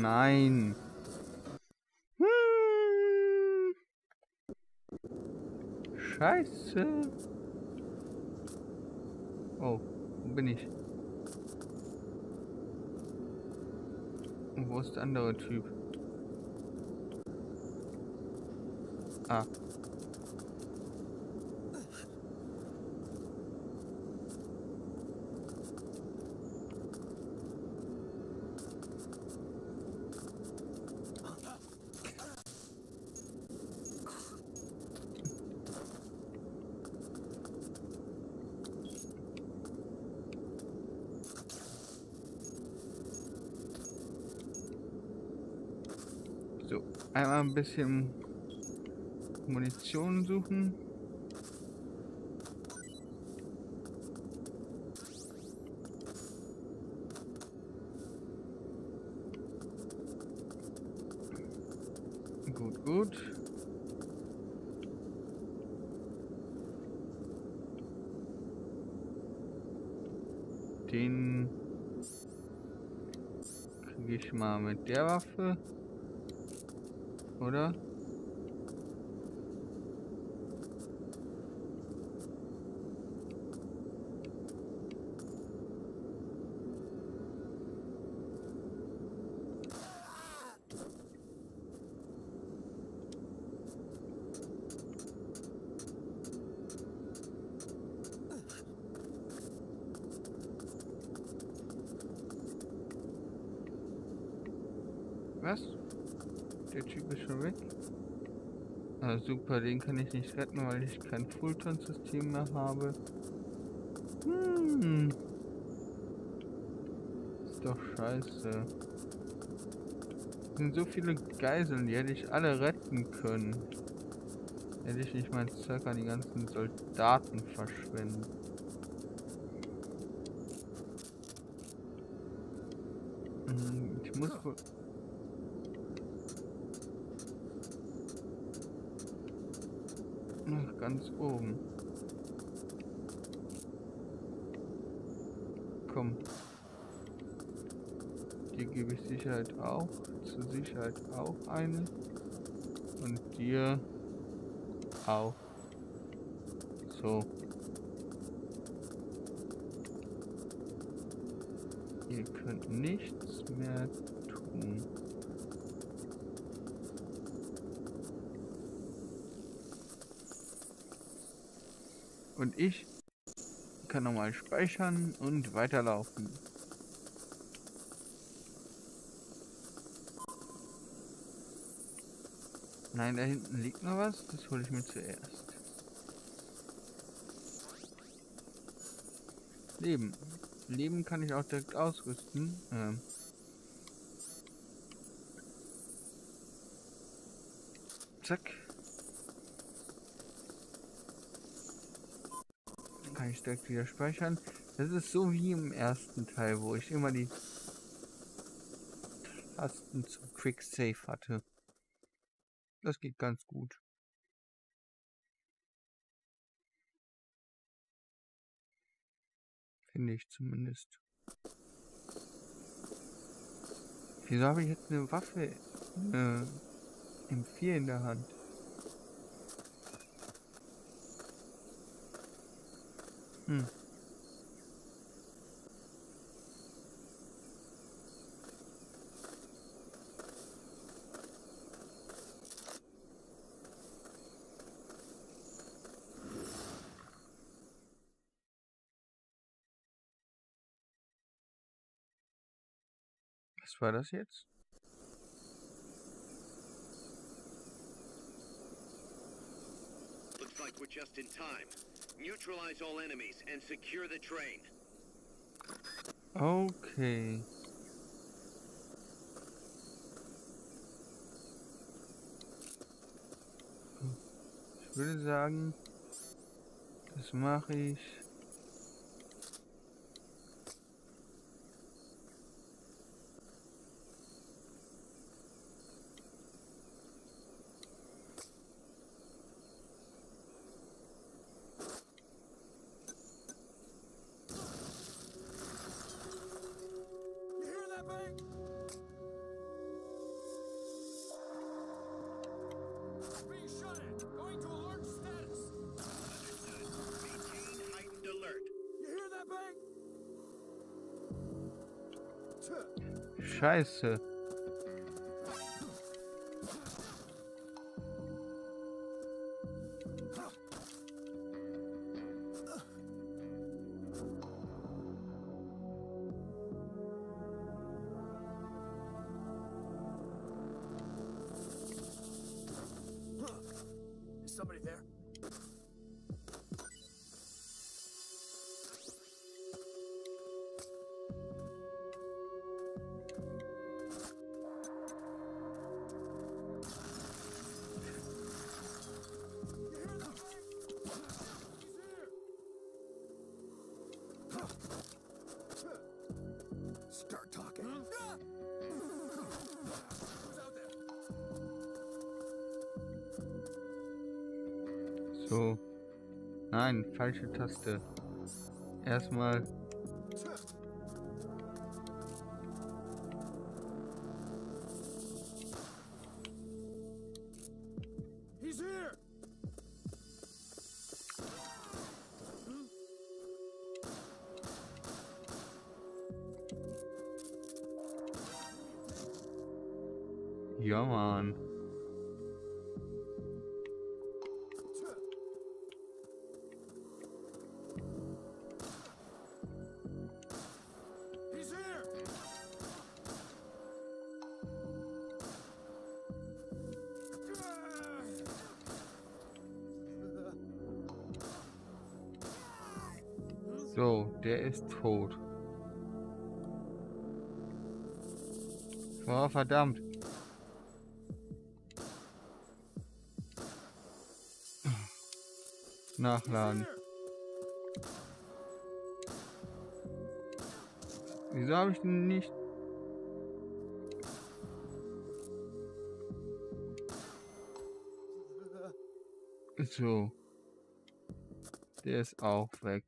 Nein. Scheiße. Oh, wo bin ich? Und wo ist der andere Typ? Ah. So, einmal ein bisschen Munition suchen. Gut, gut. Den kriege ich mal mit der Waffe. Oder? Was? Der Typ ist schon weg? Ah, super, den kann ich nicht retten, weil ich kein Fulton-System mehr habe. Ist doch scheiße. Es sind so viele Geiseln, die hätte ich alle retten können. Hätte ich nicht mein Zeug an die ganzen Soldaten verschwenden. Ich muss wohl... Ach, ganz oben. Komm. Dir gebe ich Sicherheit auch. Zur Sicherheit auch eine. Und dir auch. So. Ihr könnt nichts mehr tun. Und ich kann nochmal speichern und weiterlaufen. Nein, da hinten liegt noch was. Das hole ich mir zuerst. Leben. Leben kann ich auch direkt ausrüsten. Zack. Dann kann ich direkt wieder speichern. Das ist so wie im ersten Teil, wo ich immer die Tasten zum Quick Save hatte. Das geht ganz gut. Finde ich zumindest. Wieso habe ich jetzt eine Waffe M4 in der Hand? Was war das jetzt? Looks like we're just in time. Neutralize all enemies and secure the train. Okay. Ich würde sagen, das mache ich. being shot at. Going to alert status. Maintain heightened alert. You hear that bang? Scheiße. Is somebody there? Start talking. Who's out there? So. Nein, falsche Taste. Erstmal. He's here. Ja, Mann. He's here. So, der ist tot. Oh, verdammt. Nachladen. Wieso habe ich den nicht? So. Der ist auch weg.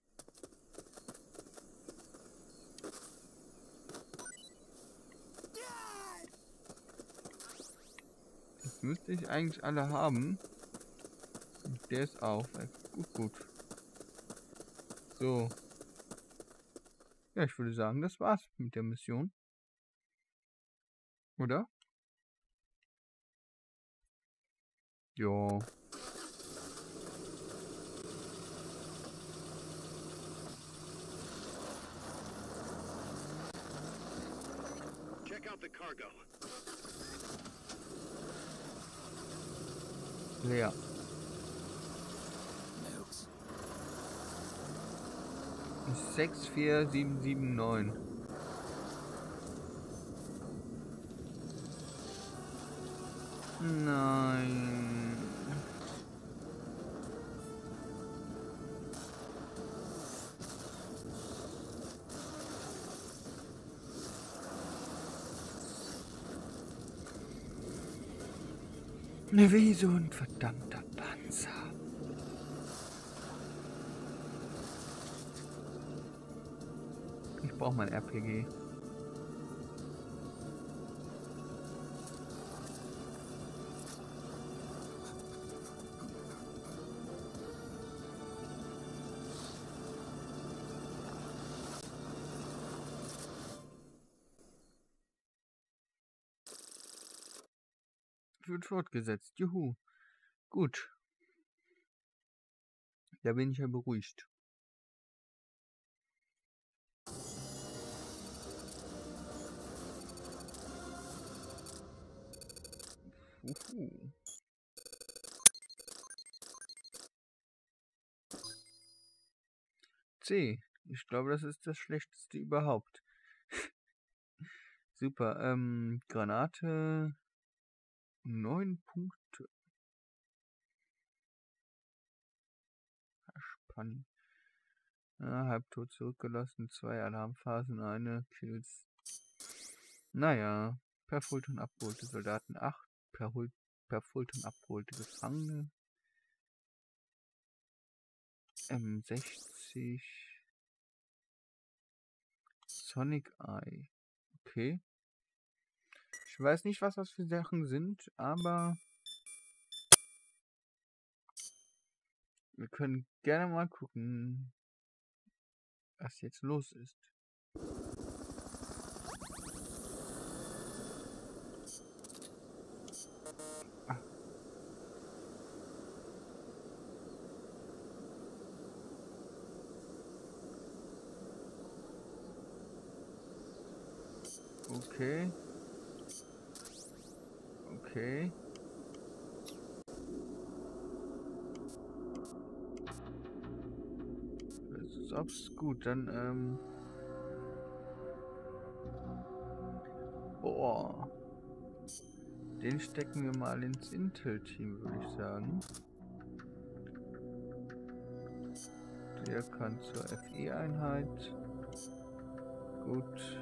Jetzt müsste ich eigentlich alle haben. Und der ist auch weg. Gut, gut. So. Ja, ich würde sagen, das war's mit der Mission. Oder? Jo. Check out the cargo. Leer. Notes. 64779. Nein. Wie so ein verdammter Panzer. Ich brauche mein RPG. Wird fortgesetzt. Juhu. Gut. Da bin ich ja beruhigt. Uhu. C. Ich glaube, das ist das Schlechteste überhaupt. Super. Granate. 9 Punkte. Spann. Ja, halbtot zurückgelassen. 2 Alarmphasen, eine Kills. Naja. Per Fulton abgeholte Soldaten 8. Per Fulton abgeholte Gefangene. M60. Sonic Eye. Okay. Ich weiß nicht, was das für Sachen sind, aber Wir können gerne mal gucken, was jetzt los ist. Ah. Okay. Okay. Das ist absolut gut. Dann, boah. Den stecken wir mal ins Intel-Team, würde ich sagen. Der kann zur FE-Einheit. Gut.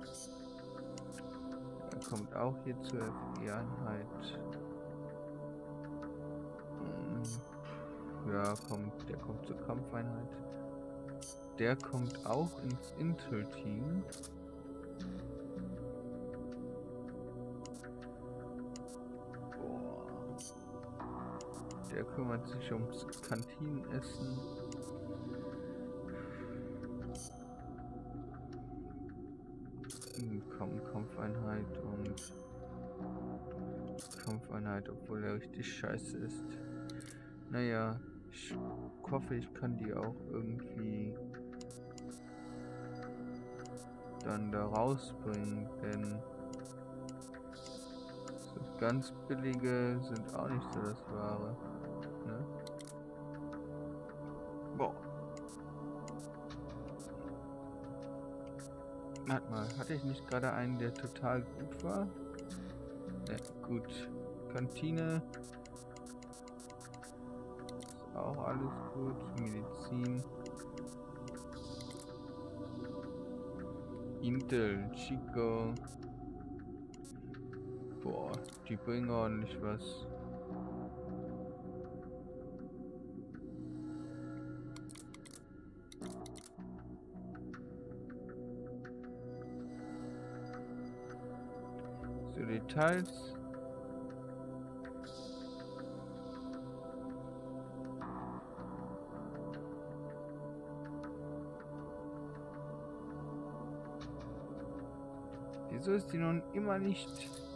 Er kommt auch hier zur FE-Einheit. Ja, der kommt zur Kampfeinheit. Der kommt auch ins Intel-Team. Der kümmert sich ums Kantinenessen. Kampfeinheit und Kampfeinheit, obwohl er richtig scheiße ist. Naja, ich hoffe, ich kann die auch irgendwie dann da rausbringen, denn so ganz billige sind auch nicht so das Wahre. Ne? Boah. Warte mal, hatte ich nicht gerade einen, der total gut war? Ne, gut. Kantine. Ist auch alles gut. Medizin. Intel, Chico. Boah, die bringen ordentlich was. So, Details. Wieso ist die nun immer nicht?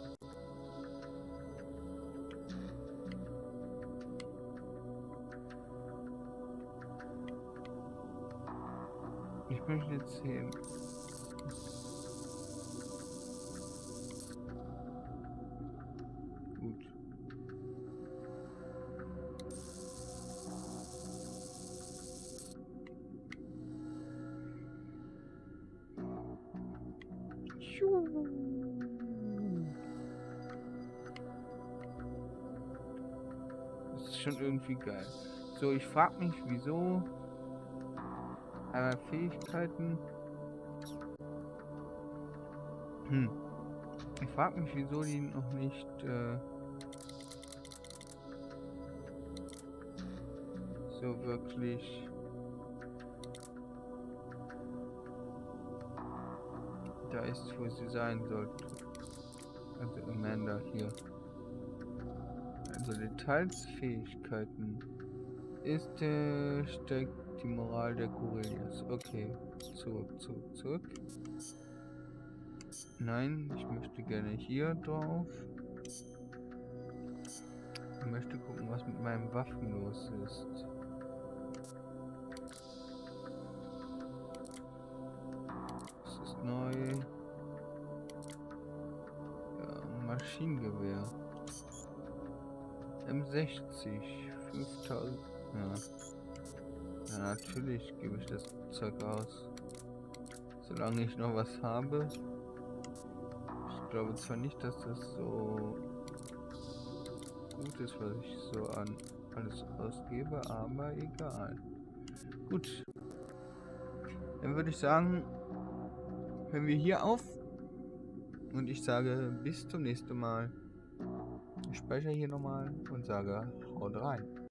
Ich möchte jetzt sehen. Gut. Das ist schon irgendwie geil. So, ich frage mich, wieso Fähigkeiten. Ich frage mich, wieso die noch nicht so wirklich da ist, wo sie sein sollte. Also Amanda hier. Also Detailsfähigkeiten. Steckt die Moral der Corellias. Okay. Zurück. Nein, ich möchte gerne hier drauf. Ich möchte gucken, was mit meinen Waffen los ist. Das ist neu. Ja, Maschinengewehr. M60. 5000. Ja. Ja, natürlich gebe ich das Zeug aus. Solange ich noch was habe. Ich glaube zwar nicht, dass das so gut ist, was ich so an alles ausgebe, aber egal. Gut. Dann würde ich sagen, hören wir hier auf. Und ich sage bis zum nächsten Mal. Ich speichere hier nochmal und sage, haut rein.